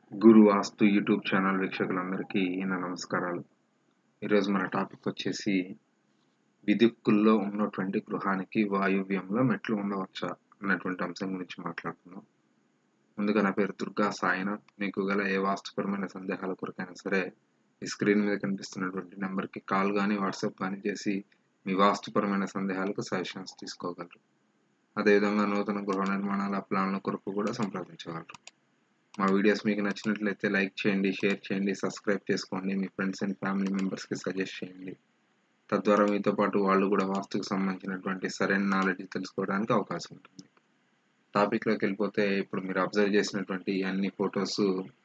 గురు వాస్తు YouTube channel వీక్షకులందరికీ నా నమస్కారాలు. ఈరోజు మన టాపిక్ వచ్చేసి విదిక్కుల్లో ఉన్నటువంటి గృహానికి వాయువ్యంలో మెట్లు ఉండవచ్చా అన్నటువంటి అంశం గురించి మాట్లాడుకుందాం. ముందుగా నా పేరు దుర్గా సాయినాథ్. మీకు గల ఏ వాస్తుపరమైన సందేహాల కొరకైనా సరే ఈ స్క్రీన్ మీద కనిపిస్తున్నటువంటి నెంబర్కి కాల్ కానీ వాట్సాప్ కానీ చేసి మీ వాస్తుపరమైన సందేహాలకు సజెషన్స్ తీసుకోగలరు. అదేవిధంగా నూతన గృహ నిర్మాణాల ప్లాన్ల కొరకు కూడా సంప్రదించగలరు. మా వీడియోస్ మీకు నచ్చినట్లయితే లైక్ చేయండి, షేర్ చేయండి, సబ్స్క్రైబ్ చేసుకోండి, మీ ఫ్రెండ్స్ అండ్ ఫ్యామిలీ మెంబర్స్కి సజెస్ట్ చేయండి. తద్వారా మీతో పాటు వాళ్ళు కూడా వాస్తుకు సంబంధించినటువంటి సరైన నాలెడ్జ్ తెలుసుకోవడానికి అవకాశం ఉంటుంది. టాపిక్లోకి వెళ్ళిపోతే ఇప్పుడు మీరు అబ్జర్వ్ చేసినటువంటి అన్ని ఫొటోస్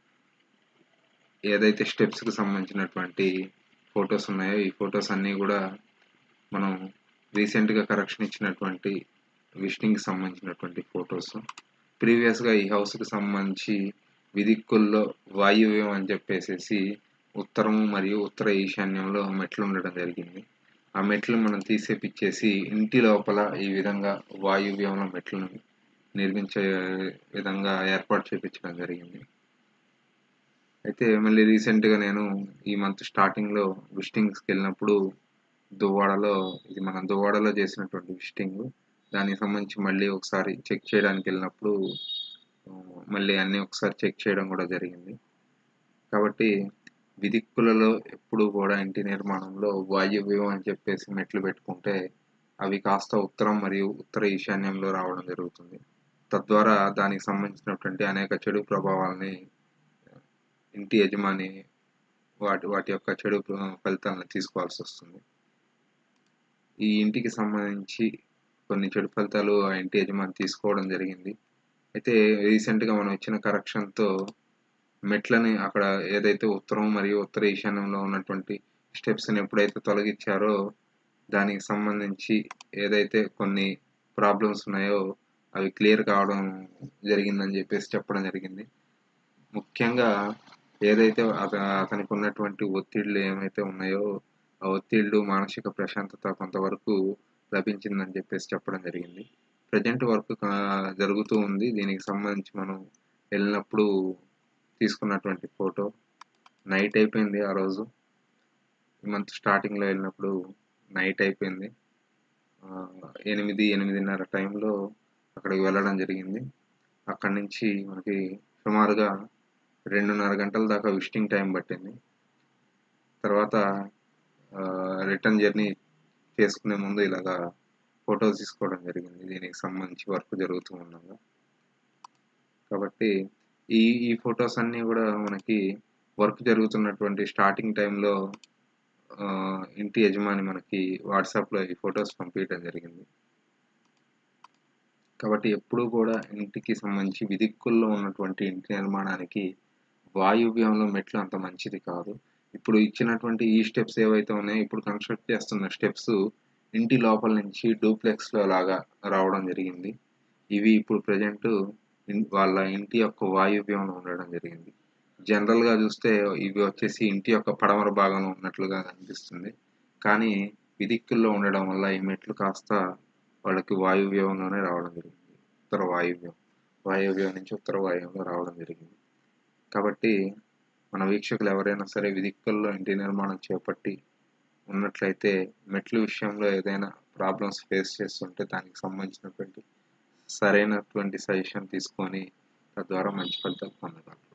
ఏదైతే స్టెప్స్కి సంబంధించినటువంటి ఫొటోస్ ఉన్నాయో ఈ ఫొటోస్ అన్నీ కూడా మనం రీసెంట్గా కరెక్షన్ ఇచ్చినటువంటి విజిటింగ్కి సంబంధించినటువంటి ఫొటోస్. ప్రీవియస్గా ఈ హౌస్కి సంబంధించి విదిక్కుల్లో వాయువ్యం అని చెప్పేసి ఉత్తరం మరియు ఉత్తర ఈశాన్యంలో మెట్లు ఉండడం జరిగింది. ఆ మెట్లు మనం తీసేపిచ్చేసి ఇంటి లోపల ఈ విధంగా వాయువ్యంలో మెట్లను నిర్మించే విధంగా ఏర్పాటు చేయించడం జరిగింది. అయితే మళ్ళీ రీసెంట్గా నేను ఈ మంత్ స్టార్టింగ్లో విజిటింగ్స్కి వెళ్ళినప్పుడు ఇది మనం దువ్వాడలో చేసినటువంటి విజిటింగ్. దానికి సంబంధించి మళ్ళీ ఒకసారి చెక్ చేయడానికి వెళ్ళినప్పుడు మళ్ళీ అన్నీ ఒకసారి చెక్ చేయడం కూడా జరిగింది. కాబట్టి విదిక్కులలో ఎప్పుడు కూడా ఇంటి నిర్మాణంలో వాయువ్యం అని చెప్పేసి మెట్లు పెట్టుకుంటే అవి కాస్త ఉత్తరం మరియు ఉత్తర ఈశాన్యంలో రావడం జరుగుతుంది. తద్వారా దానికి సంబంధించినటువంటి అనేక చెడు ప్రభావాలని ఇంటి యజమాని వాటి యొక్క చెడు ఫలితాలను తీసుకోవాల్సి వస్తుంది. ఈ ఇంటికి సంబంధించి కొన్ని చెడు ఫలితాలు ఆ ఇంటి యజమాని తీసుకోవడం జరిగింది. అయితే రీసెంట్గా మనం ఇచ్చిన కరెక్షన్తో మెట్లని అక్కడ ఏదైతే ఉత్తరం మరియు ఉత్తర ఈశాన్యంలో ఉన్నటువంటి స్టెప్స్ని ఎప్పుడైతే తొలగించారో దానికి సంబంధించి ఏదైతే కొన్ని ప్రాబ్లమ్స్ ఉన్నాయో అవి క్లియర్ కావడం జరిగిందని చెప్పేసి చెప్పడం జరిగింది. ముఖ్యంగా ఏదైతే అతనికి ఉన్నటువంటి ఒత్తిళ్ళు ఏమైతే ఉన్నాయో ఆ ఒత్తిళ్ళు మానసిక ప్రశాంతత కొంతవరకు లభించిందని చెప్పేసి చెప్పడం జరిగింది. ప్రజెంట్ వర్క్ జరుగుతూ ఉంది. దీనికి సంబంధించి మనం వెళ్ళినప్పుడు తీసుకున్నటువంటి ఫోటో నైట్ అయిపోయింది. ఆ రోజు ఈ మంత్ స్టార్టింగ్లో వెళ్ళినప్పుడు నైట్ అయిపోయింది. 8-8:30 టైంలో అక్కడికి వెళ్ళడం జరిగింది. అక్కడి నుంచి మనకి సుమారుగా 2:30 గంటల దాకా విజిటింగ్ టైం పట్టింది. తర్వాత రిటర్న్ జర్నీ చేసుకునే ముందు ఇలాగా ఫొటోస్ తీసుకోవడం జరిగింది. దీనికి సంబంధించి వర్క్ జరుగుతూ ఉండగా. కాబట్టి ఈ ఫొటోస్ అన్నీ కూడా మనకి వర్క్ జరుగుతున్నటువంటి స్టార్టింగ్ టైంలో ఇంటి యజమాని మనకి వాట్సాప్లో ఈ ఫొటోస్ పంపించడం జరిగింది. కాబట్టి ఎప్పుడూ కూడా ఇంటికి సంబంధించి విదిక్కుల్లో ఉన్నటువంటి ఇంటి నిర్మాణానికి వాయువ్యంలో మెట్లు అంత మంచిది కాదు. ఇప్పుడు ఇచ్చినటువంటి ఈ స్టెప్స్ ఏవైతే ఉన్నాయో ఇప్పుడు కన్స్ట్రక్ట్ చేస్తున్న స్టెప్స్ ఇంటి లోపల నుంచి డూప్లెక్స్లో లాగా రావడం జరిగింది. ఇవి ఇప్పుడు ప్రజెంట్ వాళ్ళ ఇంటి యొక్క వాయువ్యంలో ఉండడం జరిగింది. జనరల్గా చూస్తే ఇవి వచ్చేసి ఇంటి యొక్క పడమర భాగంలో ఉన్నట్లుగా అనిపిస్తుంది. కానీ విదిక్కుల్లో ఉండడం వల్ల ఈ మెట్లు కాస్త వాళ్ళకి వాయువ్యంలోనే రావడం జరిగింది. వాయువ్యం నుంచి ఉత్తర వాయువ్యంలో రావడం జరిగింది. కాబట్టి మన వీక్షకులు ఎవరైనా సరే విదిక్కుల్లో ఇంటి నిర్మాణం చేపట్టి ఉన్నట్లయితే మెట్ల విషయంలో ఏదైనా ప్రాబ్లమ్స్ ఫేస్ చేస్తుంటే దానికి సంబంధించినటువంటి సరైనటువంటి సజెషన్ తీసుకొని తద్వారా మంచి ఫలితాలు పొందగలరు.